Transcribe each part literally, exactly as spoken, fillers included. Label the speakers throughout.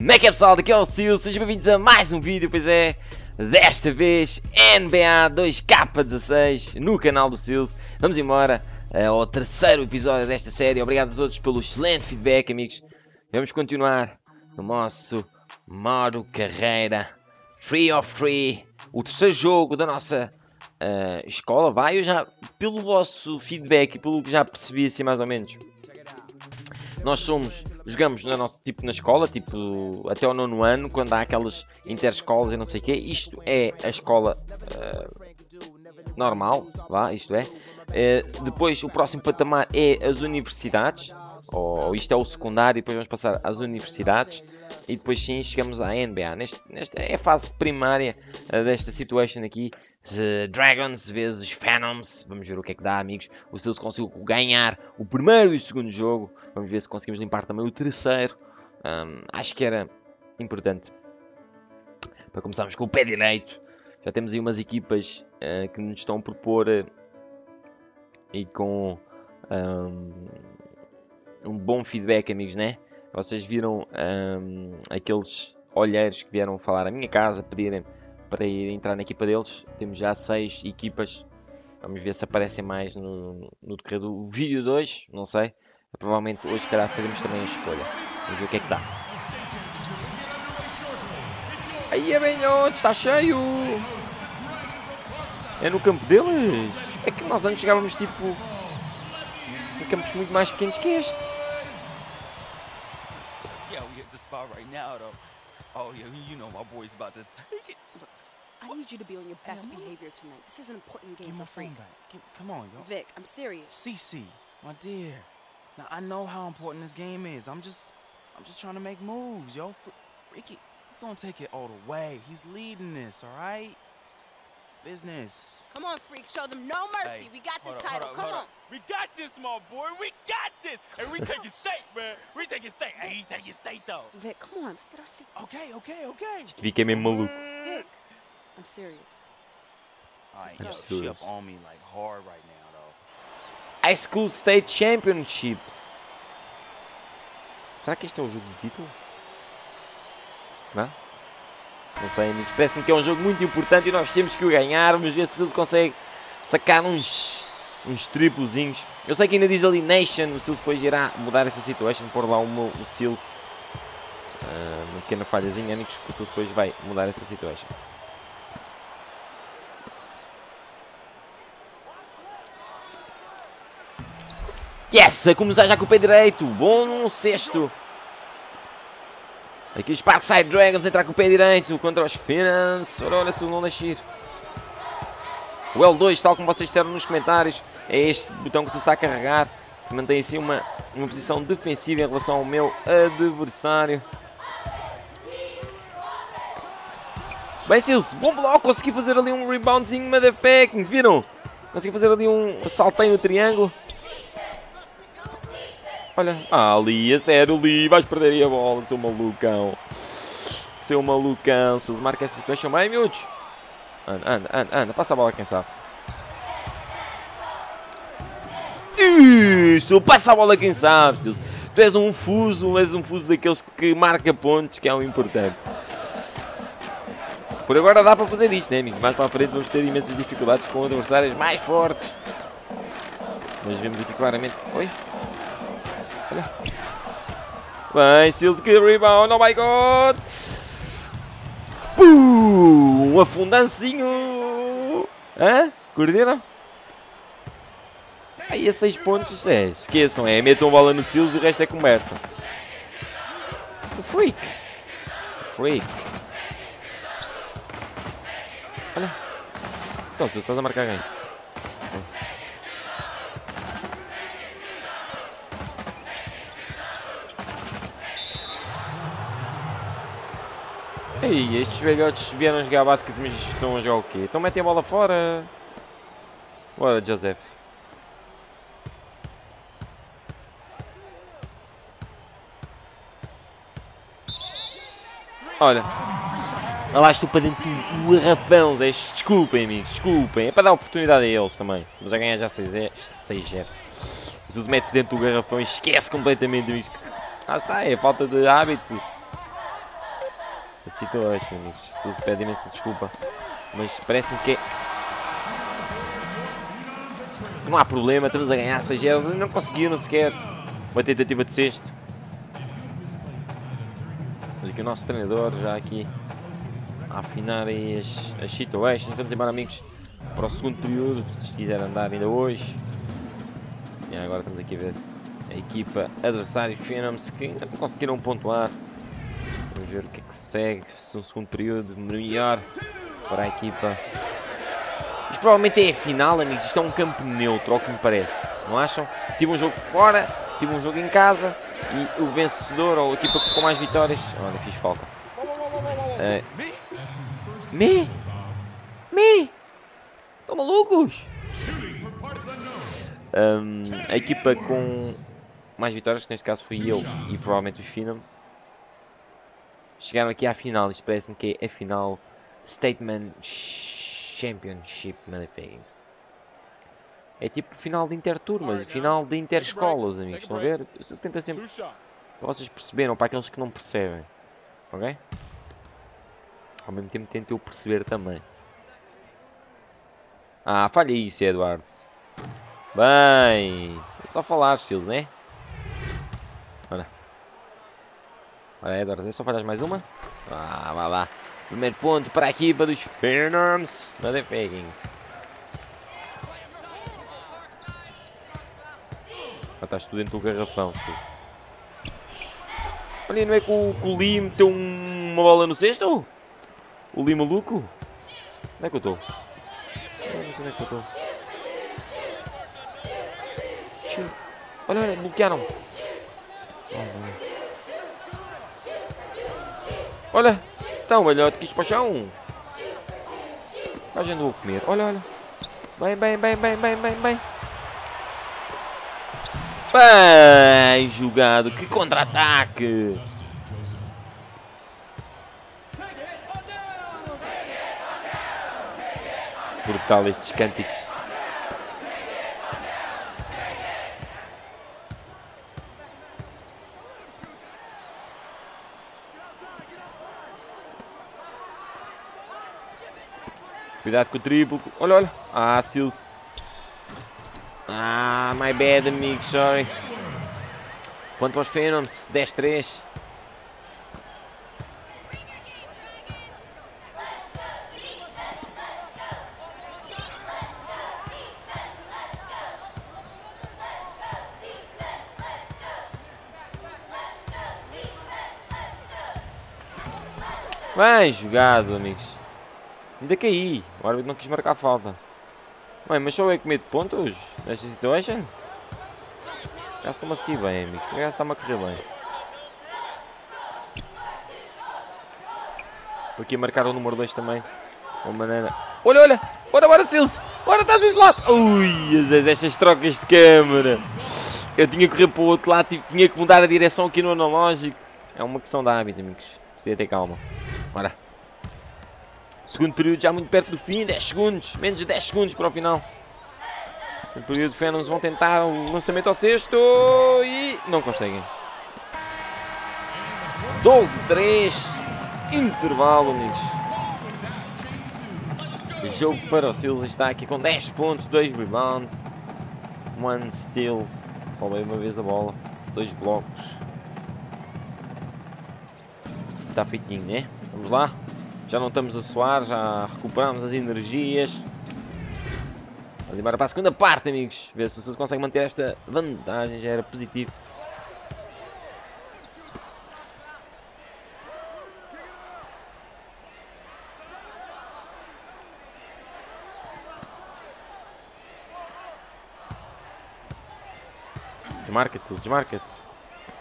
Speaker 1: Como é que é, pessoal? Daqui é o Sil, sejam bem-vindos a mais um vídeo, pois é, desta vez N B A dois K dezasseis no canal do Sil. Vamos embora ao terceiro episódio desta série. Obrigado a todos pelo excelente feedback, amigos. Vamos continuar no nosso modo carreira Free of Free, o terceiro jogo da nossa uh, escola. Vai, eu já, pelo vosso feedback e pelo que já percebi assim mais ou menos, nós somos, jogamos no nosso, tipo na escola, tipo até ao nono ano, quando há aquelas interescolas e não sei o quê. Isto é a escola uh, normal, vá, isto é. Uh, depois o próximo patamar é as universidades, ou isto é o secundário, e depois vamos passar às universidades. E depois sim chegamos à N B A. Neste, nesta é a fase primária uh, desta situation aqui. Uh, Dragons vezes Phenoms. Vamos ver o que é que dá, amigos. O Silas conseguiu ganhar o primeiro e o segundo jogo. Vamos ver se conseguimos limpar também o terceiro. Um, acho que era importante para começarmos com o pé direito. Já temos aí umas equipas uh, que nos estão a propor uh, e com um, um bom feedback, amigos, né? Vocês viram um, aqueles olheiros que vieram falar à minha casa, pedirem para ir entrar na equipa deles. Temos já seis equipas. Vamos ver se aparecem mais no, no decorrer do vídeo dois. Não sei. Provavelmente hoje, se calhar, fazemos também a escolha. Vamos ver o que é que dá. Aí é bem, está cheio. É no campo deles. É que nós antes chegávamos tipo em campos muito mais pequenos que este.
Speaker 2: Spot right now, though. Oh, yeah, you know my boy's about to take it.
Speaker 3: Look, I need you to be on your best behavior tonight. This is an important game
Speaker 2: Give my
Speaker 3: for Freak.
Speaker 2: phone back. Give, come on, yo.
Speaker 3: Vic, I'm serious.
Speaker 2: Cece, my dear. Now I know how important this game is. I'm just, I'm just trying to make moves, yo. Fre Freaky, he's gonna take it all the way. He's leading this, all right? Business.
Speaker 3: Come on, Freak, show them no mercy.
Speaker 2: Hey,
Speaker 3: we got this
Speaker 2: hold up,
Speaker 3: title.
Speaker 2: hold up,
Speaker 3: Come
Speaker 2: hold
Speaker 3: on.
Speaker 2: up. We got this, my boy. We got this. And we taking state, man. We taking state. Hey, he's taking state, though.
Speaker 3: Vic, come on, let's get our seat.
Speaker 2: Okay, okay, okay.
Speaker 1: Isto fica mesmo maluco.
Speaker 3: Vic, I'm serious.
Speaker 2: All right,
Speaker 3: Let's
Speaker 2: yo,
Speaker 3: go.
Speaker 2: she up on me like hard right now, though.
Speaker 1: High School State Championship. Será que este é o jogo do título? Será? Não sei, amigos. Parece-me que é um jogo muito importante e nós temos que o ganhar. Vamos ver se ele consegue sacar uns, uns triplozinhos. Eu sei que ainda diz ali Nation. O Silas depois irá mudar essa situation. Pôr lá o, o Silas. Uh, uma pequena falhazinha, amigos. Que o Silas depois vai mudar essa situation. Yes! A começar já com o pé direito. Bom sexto. Aqui os Parkside Dragons entrar com o pé direito contra os Phenoms. Ora, olha se eles vão nascer. O L dois, tal como vocês disseram nos comentários, é este botão que se está a carregar. Que mantém assim uma, uma posição defensiva em relação ao meu adversário. Bem, Silas, bom bloco. Consegui fazer ali um reboundzinho, motherfuckings. Viram? Consegui fazer ali um salteio no triângulo. Olha, ah, ali, a sério, ali, vais perder aí a bola, seu malucão. Seu malucão, se eles marcam essa situation bem, miúdos. Anda, anda, anda, anda, passa a bola, quem sabe. Isso, passa a bola, quem sabe, Silas. Tu és um fuso, és um fuso daqueles que marca pontos, que é um importante. Por agora dá para fazer isto, né, amigos? Mais para a frente vamos ter imensas dificuldades com adversários mais fortes. Mas vemos aqui claramente... Oi? Olha. Bem, Silas, que rebound, oh my god! Pum! Um afundancinho! Hã? Curtiram? Aí a seis pontos, é, esqueçam, é, metam a bola no Silas e o resto é conversa. O Freak! O Freak! Olha! Então, Silas, estás a marcar quem? Ei, estes velhotes vieram jogar basquete, mas estão a jogar o quê? Então metem a bola fora. Bora, Joseph. Olha. Olha lá, estou para dentro do garrafão, Zé. Desculpem, amigos, desculpem. É para dar oportunidade a eles também. Vamos a ganhar já seis zero. Se mete-se dentro do garrafão e esquece completamente, amigos. Ah, está, é falta de hábito. a situação, amigos. Se pede imensa desculpa, mas parece-me que é... não há problema, estamos a ganhar seis a zero, não conseguiram sequer uma tentativa de sexto. Mas aqui o nosso treinador já aqui a afinar aí as, as situações. Vamos embora, amigos, para o segundo período, se quiser andar ainda hoje. E agora estamos aqui a ver a equipa adversária Phenoms que ainda não conseguiram pontuar. Vamos ver o que é que se segue, se um segundo período melhor para a equipa. Isto provavelmente é a final, amigos. Isto é um campo neutro, ao que me parece. Não acham? Tive um jogo fora, tive um jogo em casa e o vencedor, ou a equipa com mais vitórias... Olha, fiz falta. Uh, me? Me? Estão malucos? Um, a equipa com mais vitórias, que neste caso fui eu e provavelmente os Phenoms, chegaram aqui à final. Isto parece-me que é a final Statement Championship, motherfuckers. É tipo final de interturmas, final de interescolas, amigos. Estão a ver? Eu tento sempre para vocês perceberam, para aqueles que não percebem. Ok? Ao mesmo tempo tento eu perceber também. Ah, falha isso, Edwards. Bem, é só falar, Steels, né? Olha. Olha, Edwards, é só falhar mais uma? Ah, vai lá. Primeiro ponto para a equipa dos Phenoms. Motherfuckers. Ah, estás tudo dentro do garrafão, Steels. Olha, não é que o, que o Lee meteu um, uma bola no cesto? O Lee maluco? Onde é que eu estou? Não sei onde é que eu estou. Olha, olha, bloquearam. Olha, então, velhote, quis para o chão. A gente vou comer. Olha, olha. Bem, bem, bem, bem, bem, bem, bem. Bem jogado, que contra-ataque. Brutal estes cânticos. Cuidado com o triplo. Olha, olha. Ah, Seals. Ah, my bad, amigo. Sorry. Ponto para os Phenoms. dez a três. Bem jogado, amigos. Ainda caí. O árbitro não quis marcar a falta. Bem, mas só eu que meto pontos nesta situação? Já estou-me assim bem, amigo. Já está-me a correr bem. Vou aqui marcar o número dois também. Uma maneira. Olha, olha! Bora, bora, Silso! Bora, estás desse lado! Ui, estas trocas de câmera. Eu tinha que correr para o outro lado. Tinha que mudar a direção aqui no analógico. É uma questão de hábito, amigos. Precisa ter calma. Bora. Segundo período já muito perto do fim, dez segundos, menos de dez segundos para o final. Segundo período, Phenoms vão tentar um lançamento ao sexto e não conseguem. doze a três, intervalo, amigos. O jogo para o Seals está aqui com dez pontos, dois rebounds, um steal, roubei uma vez a bola, dois blocos. Está feitinho, né? Vamos lá. Já não estamos a suar, já recuperamos as energias. Vamos embora para a segunda parte, amigos. Ver se vocês conseguem manter esta vantagem, já era positivo. Desmarca-te, desmarca-te.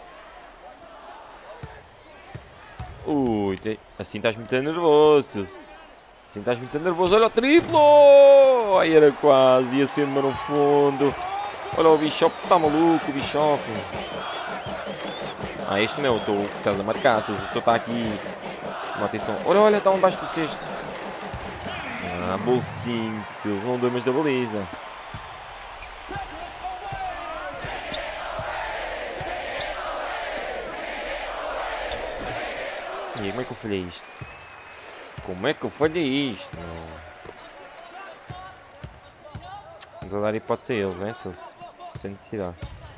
Speaker 1: Ui, assim estás muito nervoso. Assim estás muito nervoso. Olha o triplo! Ai, era quase. Ia ser no fundo. Olha o Bishop. Está maluco o Bishop. Ah, este não é o teu que estás a marcar. Se o teu está aqui. Uma atenção. Olha, olha. Está um baixo do cesto. Ah, bolsinho. Se eles não dão mais da baliza. E como é que eu falhei isto? Como é que eu falhei isto? Vamos a dar hipótese a eles, né? Se eles... Sem necessidade.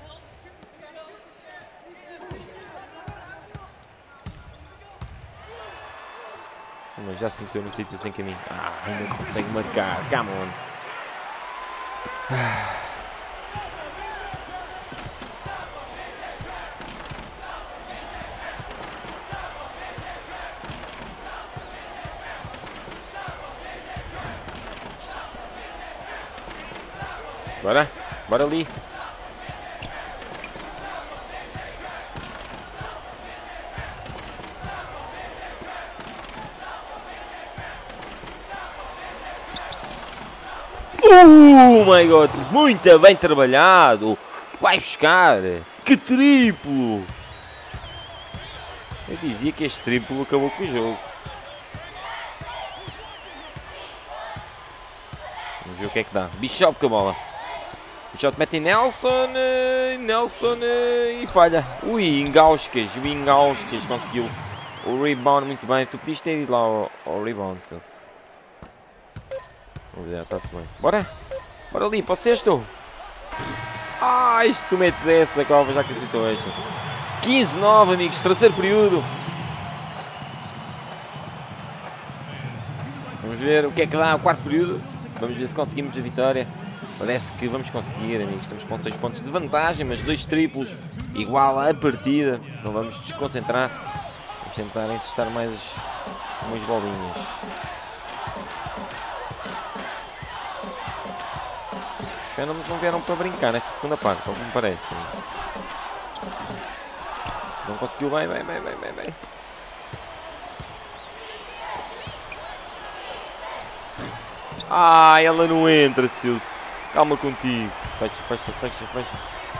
Speaker 1: Mas já se meteu no sítio sem caminho. Ah, ainda consegue marcar. Come on. Bora, bora ali. Oh my god, muito bem trabalhado. Vai buscar. Que triplo. Eu dizia que este triplo acabou com o jogo. Vamos ver o que é que dá. Bishop com a bola. Bishop mete em Nelson. Nelson e falha. Ui, Engauskas. O Engauskas conseguiu o rebound muito bem. Tu pediste ter ido lá ao, ao rebound, Celso. Vamos ver, está-se bem. Bora! Bora ali, para o sexto! Ah, isto tu metes essa, cova já que a situation. quinze nove, amigos, terceiro período. Vamos ver o que é que dá o quarto período. Vamos ver se conseguimos a vitória. Parece que vamos conseguir, amigos. Estamos com seis pontos de vantagem, mas dois triplos igual à partida. Não vamos desconcentrar. Vamos tentar insistir mais umas bolinhas. Os Phantoms não vieram para brincar nesta segunda parte, ao que me parece. Não conseguiu bem, bem, bem, bem, bem, bem. Ah, ela não entra, Silce. Calma contigo. Fecha, fecha, fecha, fecha.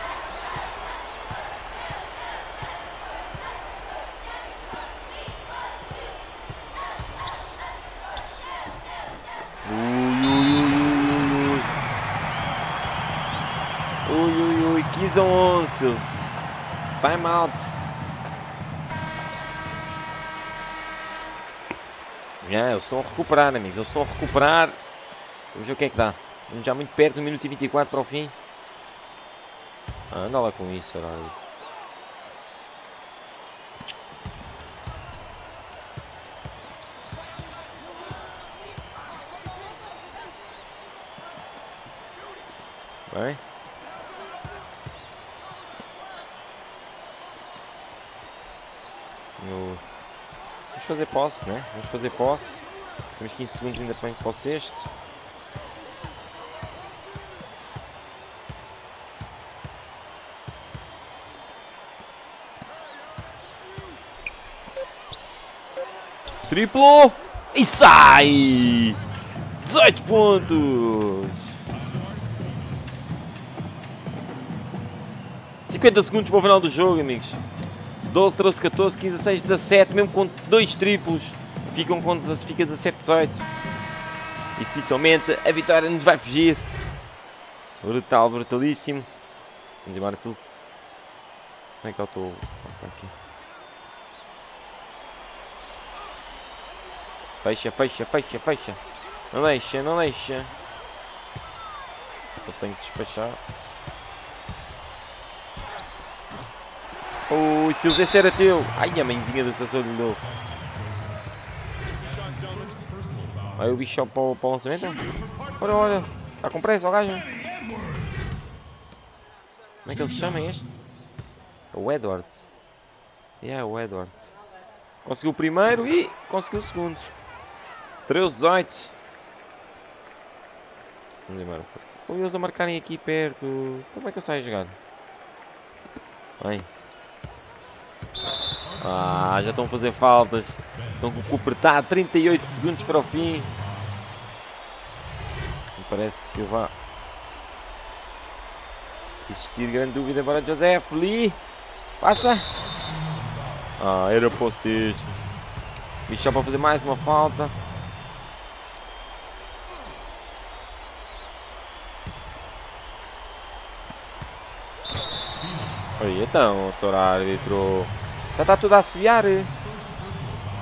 Speaker 1: Ui, ui, ui, ui, ui. Ui, ui, ui. quinze a onze, Silce. Time out. Yeah, eles estão a recuperar, amigos. Eles estão a recuperar. Vamos ver o que é que dá. Estamos já muito perto, um minuto e vinte e quatro para o fim. Ah, anda lá com isso, horário. Bem. No... Vamos fazer posse, né? Vamos fazer posse. Temos quinze segundos ainda para o sexto. Triplo! E sai! dezoito pontos! cinquenta segundos para o final do jogo, amigos. doze, treze, catorze, quinze, dezasseis, dezassete. Mesmo com dois triplos, ficam com fica dezassete, dezoito. E dificilmente a vitória nos vai fugir. Brutal, brutalíssimo. Vamos embora, Silce. Como é que está o teu... aqui. Fecha, fecha, fecha, fecha. Não deixa, não deixa. Eles têm que se despachar. Ui, Silce, esse era teu. Ai, a mãezinha do Sassou lhe deu. Aí o bicho para o, para o lançamento. Olha, olha. Está com pressa o gajo. Como é que ele se chama este? O Edwards. É, yeah, o Edwards. Conseguiu o primeiro e conseguiu o segundo. treze, dezoito. Vamos embora. Ou eles a marcarem aqui perto. Então como é que eu saio a jogar? Bem. Ah, já estão a fazer faltas. Estão com o apertado. trinta e oito segundos para o fim. Me parece que vá existir grande dúvida para José Lee. Passa. Ah, era para o sexto. Bicho para fazer mais uma falta. Oi, então, senhor árbitro. Já está tudo a assobiar.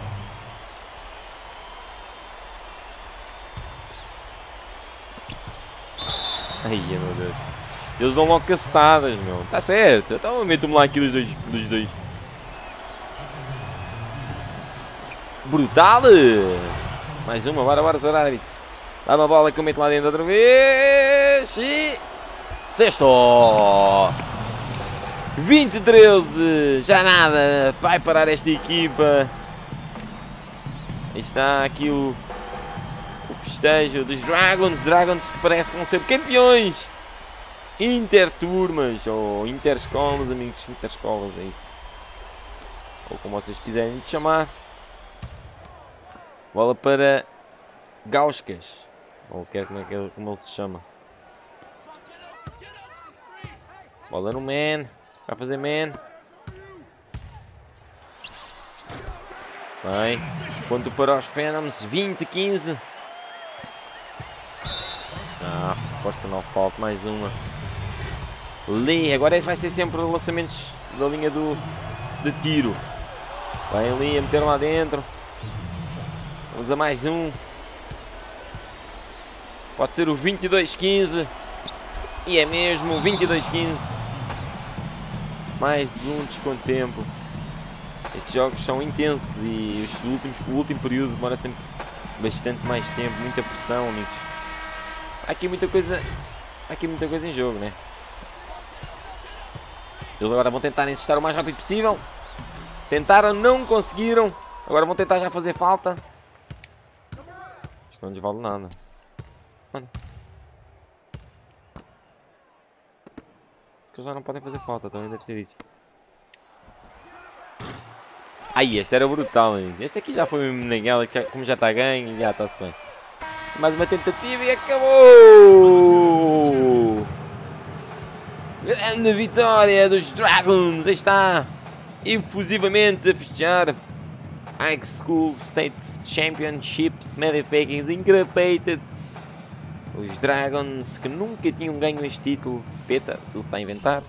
Speaker 1: Ai, meu Deus. Eles dão logo cacetadas, meu. Tá certo. Então meto-me lá aqui dos dois. Dos dois. Brutal! Mais uma, bora, bora, senhor árbitro. Dá uma bola que eu meto lá dentro outra vez. E... sexto! vinte a treze. Já nada. Vai parar esta equipa. Aí está aqui o... o festejo dos Dragons. Dragons que parece que vão ser campeões. Interturmas. Ou interescolas, amigos. Interescolas, é isso. Ou como vocês quiserem chamar. Bola para Gauskas. Ou quer como é que ele, como ele se chama. Bola no man. Vai fazer man. Bem. Ponto para os Phantoms. vinte a quinze. Ah, força não falta. Mais uma. Lee. Agora esse vai ser sempre lançamentos da linha do, de tiro. Vai ali a meter lá dentro. Vamos a mais um. Pode ser o vinte e dois a quinze. E é mesmo o vinte e dois a quinze. Mais um desconto de tempo. Estes jogos são intensos e os últimos, o último período demora sempre bastante mais tempo. Muita pressão, amigos. Há aqui muita coisa. Há aqui muita coisa em jogo, né? Eles agora vão tentar insistir o mais rápido possível. Tentaram, não conseguiram. Agora vão tentar já fazer falta. Não lhes vale nada. Mano. Que eles já não podem fazer falta, também deve ser isso. Ai, este era brutal, amigo. Este aqui já foi naquela, que já, como já está ganho, já está-se bem. Mais uma tentativa e acabou! Grande vitória dos Dragons! Aí está! Efusivamente a festejar. High School State Championships Motherfuckers Increpated. Os Dragons que nunca tinham ganho este título. Peta, se ele está a inventar.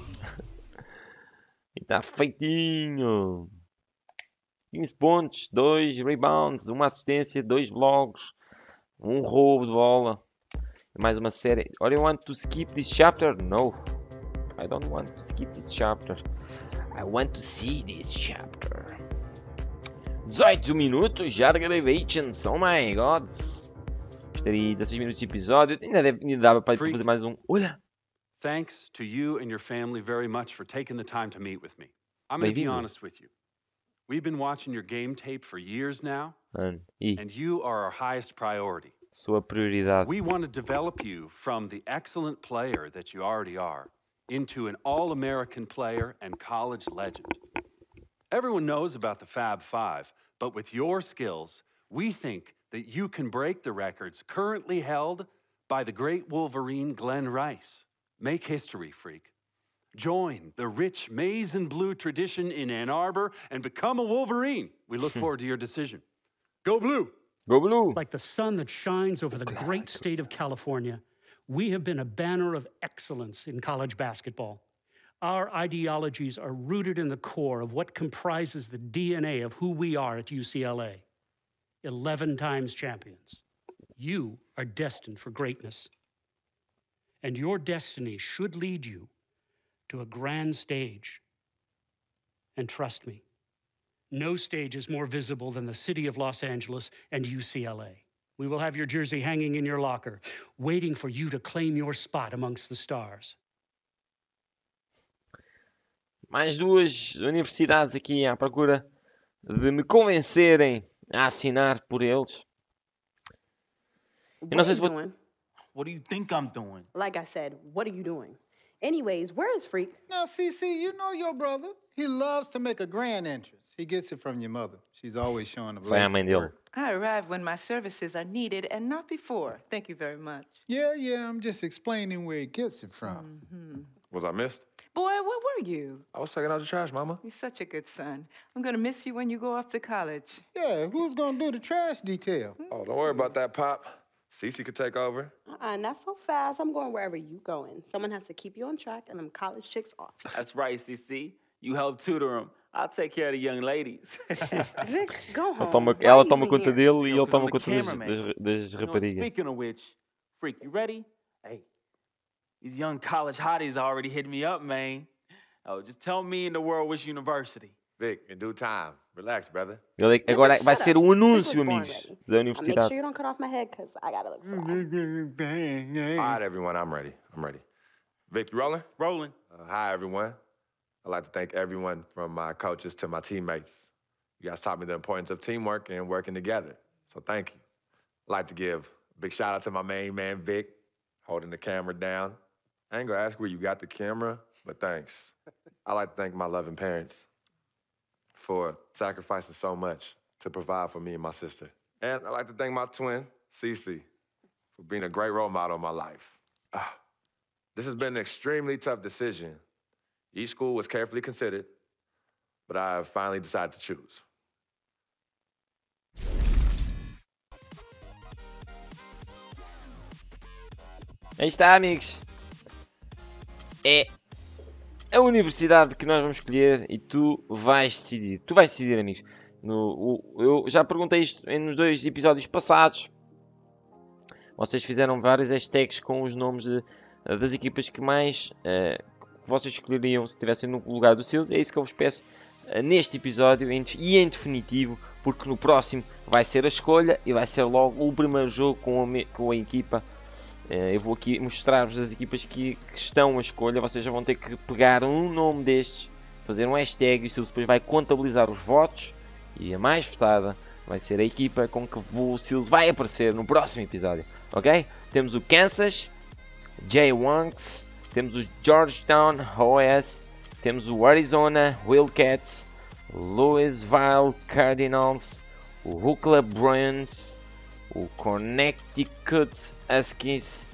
Speaker 1: E está feitinho. quinze pontos, dois rebounds, uma assistência, dois blocos, um roubo de bola. Mais uma série. Or you want to skip this chapter? No. I don't want to skip this chapter. I want to see this chapter. dezoito minutos já de gravations, oh my god. Gostaria de dezesseis minutos de episódio, ainda, deve, ainda dava para fazer mais um. Olha!
Speaker 4: Thanks to you and your family very much for taking the time to meet with me. I'm going to be honest with you. We've been watching your game tape for years now,
Speaker 1: Mano, e
Speaker 4: and you are our highest priority.
Speaker 1: sua prioridade.
Speaker 4: We want to develop you from the excellent player that you already are into an all-American player and college legend. Everyone knows about the Fab Five, but with your skills, we think that you can break the records currently held by the great Wolverine Glenn Rice. Make history, freak. Join the rich maize and blue tradition in Ann Arbor and become a Wolverine. We look forward to your decision. Go Blue!
Speaker 1: Go Blue!
Speaker 5: Like the sun that shines over the great state of California, we have been a banner of excellence in college basketball. Our ideologies are rooted in the core of what comprises the D N A of who we are at U C L A. eleven times champions. You are destined for greatness. And your destiny should lead you to a grand stage. And trust me, no stage is more visible than the city of Los Angeles and U C L A. We will have your jersey hanging in your locker, waiting for you to claim your spot amongst the stars.
Speaker 1: Mais duas universidades aqui à procura de me convencerem a assinar por eles.
Speaker 3: What
Speaker 1: não
Speaker 3: are
Speaker 1: sei
Speaker 3: you
Speaker 1: se vou...
Speaker 3: doing?
Speaker 2: What do you think I'm doing?
Speaker 3: Like I said, what are you doing? Anyways, where is Freak?
Speaker 6: Now, Cece, you know your brother. He loves to make a grand entrance. He gets it from your mother. She's always showing up
Speaker 1: Sai a mãe dele.
Speaker 7: I arrive when my services are needed and not before. Thank you very much.
Speaker 6: Yeah, yeah, I'm just explaining where he gets it from.
Speaker 7: Mm-hmm.
Speaker 8: Was I missed?
Speaker 7: Boy, where were you?
Speaker 8: I was taking out the trash, Mama.
Speaker 7: You're such a good son. I'm gonna miss you when you go off to college.
Speaker 6: Yeah, who's gonna do the trash detail?
Speaker 8: Oh, don't worry about that, Pop. Cece could take over.
Speaker 3: Uh-uh, not so fast. I'm going wherever you going. Someone has to keep you on track and them college chicks off.
Speaker 9: That's right, C C. You help tutor them. I'll take care of the young ladies.
Speaker 3: Vic, go home.
Speaker 1: Ela toma,
Speaker 3: Why
Speaker 1: ela
Speaker 3: are you
Speaker 1: toma
Speaker 3: even
Speaker 1: conta
Speaker 3: here?
Speaker 1: dele e
Speaker 9: You know,
Speaker 1: ele
Speaker 9: 'cause
Speaker 1: toma
Speaker 9: I'm the
Speaker 1: conta das,
Speaker 9: cameraman.
Speaker 1: das, das
Speaker 9: You know,
Speaker 1: raparigas.
Speaker 9: speaking of which, Freak, you ready? Hey,
Speaker 2: These young college hotties already hit me up, man. Oh, just tell me in the world which university.
Speaker 8: Vic, in due time. Relax, brother.
Speaker 1: Ele, agora vai ser um anúncio,
Speaker 3: born
Speaker 1: amigos,
Speaker 3: ready.
Speaker 1: da
Speaker 3: Uh, make
Speaker 1: universidade.
Speaker 3: sure you don't cut off my head, because I gotta look fly.
Speaker 8: All right, everyone, I'm ready. I'm ready. Vic, you rolling?
Speaker 2: Rolling.
Speaker 8: Uh, hi, everyone. I'd like to thank everyone from my coaches to my teammates. You guys taught me the importance of teamwork and working together, so thank you. I'd like to give a big shout out to my main man, Vic, holding the camera down. I ain't gonna ask where you got the camera, but thanks. I'd like to thank my loving parents for sacrificing so much to provide for me and my sister. And I'd like to thank my twin, Cece, for being a great role model in my life. Ah, this has been an extremely tough decision. Each school was carefully considered, but I have finally decided to choose.
Speaker 1: Aí está, amigos. É a universidade que nós vamos escolher e tu vais decidir. Tu vais decidir, amigos. No, o, eu já perguntei isto nos dois episódios passados. Vocês fizeram vários hashtags com os nomes de, das equipas que mais uh, que vocês escolheriam se estivessem no lugar do Seals. É isso que eu vos peço uh, neste episódio em, e em definitivo, porque no próximo vai ser a escolha e vai ser logo o primeiro jogo com a, com a equipa. Uh, eu vou aqui mostrar-vos as equipas que, que estão à escolha. Vocês já vão ter que pegar um nome destes, fazer um hashtag e o Seals depois vai contabilizar os votos. E a mais votada vai ser a equipa com que o Seals vai aparecer no próximo episódio. Ok? Temos o Kansas, Jayhawks, temos o Georgetown O S, temos o Arizona Wildcats, Louisville Cardinals, o Ookla Bruins, o Connecticut Huskies,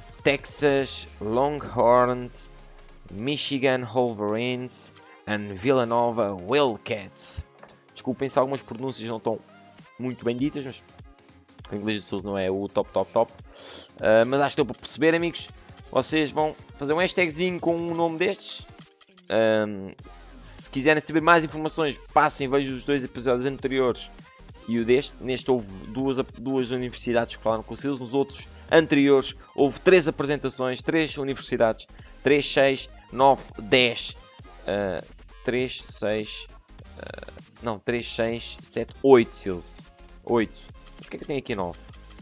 Speaker 1: Texas Longhorns, Michigan Wolverines e Villanova Wildcats. Desculpem se algumas pronúncias não estão muito bem ditas, mas o inglês do Seals não é o top, top, top. Uh, mas acho que deu para perceber, amigos. Vocês vão fazer um hashtagzinho com um nome destes. Um, se quiserem saber mais informações, passem, vejam os dois episódios anteriores e o deste. Neste houve duas, duas universidades que falaram com o Seals. Nos outros anteriores houve três apresentações, três universidades. três, seis, nove, dez. Uh, três, seis... Uh, não, três, seis, sete, oito Seals. oito. Porquê é que tem aqui nove?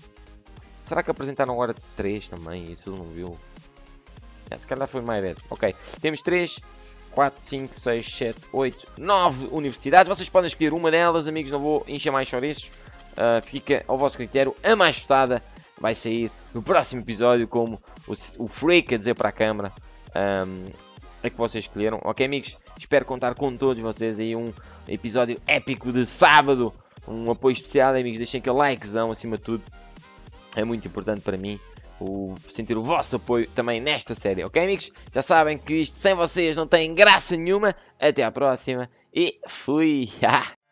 Speaker 1: Será que apresentaram agora três também? Isso não viu? É, se calhar foi my bad. Ok. Temos três, quatro, cinco, seis, sete, oito, nove universidades. Vocês podem escolher uma delas, amigos. Não vou encher mais chouriços. Uh, fica ao vosso critério. A mais votada vai sair no próximo episódio, como o, o Freak a dizer para a câmara. Um, é que vocês escolheram. Ok, amigos? Espero contar com todos vocês aí um episódio épico de sábado. Um apoio especial, amigos. Deixem aquele likezão acima de tudo. É muito importante para mim o, sentir o vosso apoio também nesta série. Ok, amigos? Já sabem que isto sem vocês não tem graça nenhuma. Até à próxima. E fui!